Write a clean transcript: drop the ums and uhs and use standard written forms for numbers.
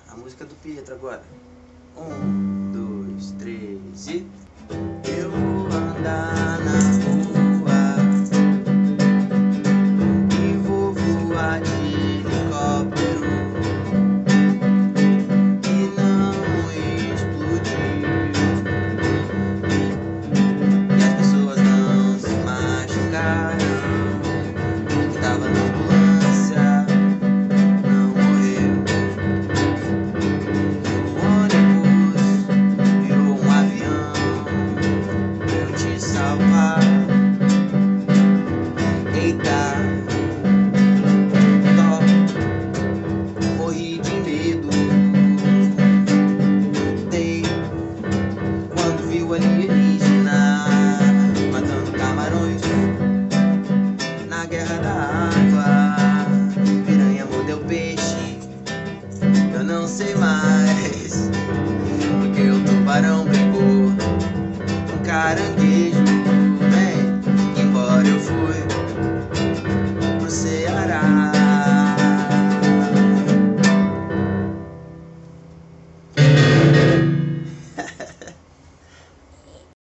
A música do Pietro agora. 1, 2, 3 e... Eu vou andar na rua e vou voar de helicóptero e não explodir, e as pessoas não se machucaram. Quem tava na ambulância não morreu. O ônibus virou um avião pra eu te salvar. Eita, dó, morri de medo. Dei quando vi o alienígena matando camarões na guerra da água. Piranha mordeu peixe, eu não sei mais, porque o tubarão brigou com caranguejo, né? Embora eu fui